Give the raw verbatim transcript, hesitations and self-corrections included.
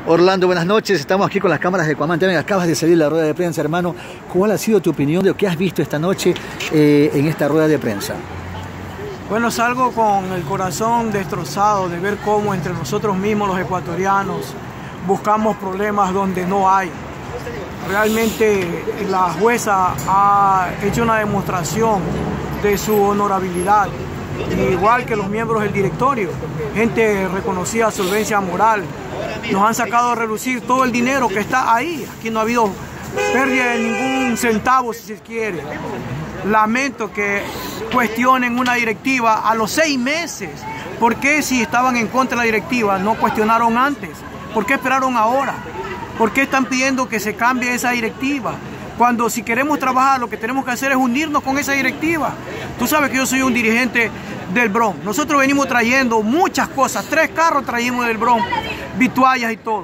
Orlando, buenas noches. Estamos aquí con las cámaras de Cuamán T V. Acabas de salir de la rueda de prensa, hermano. ¿Cuál ha sido tu opinión de lo que has visto esta noche eh, en esta rueda de prensa? Bueno, salgo con el corazón destrozado de ver cómo entre nosotros mismos, los ecuatorianos, buscamos problemas donde no hay. Realmente la jueza ha hecho una demostración de su honorabilidad, igual que los miembros del directorio, gente reconocida, solvencia moral. Nos han sacado a relucir todo el dinero que está ahí. Aquí no ha habido pérdida de ningún centavo, si se quiere. Lamento que cuestionen una directiva a los seis meses. ¿Por qué, si estaban en contra de la directiva, no cuestionaron antes? ¿Por qué esperaron ahora? ¿Por qué están pidiendo que se cambie esa directiva? Cuando si queremos trabajar, lo que tenemos que hacer es unirnos con esa directiva. Tú sabes que yo soy un dirigente del Bronx. Nosotros venimos trayendo muchas cosas. Tres carros trajimos del Bronx, vituallas y todo.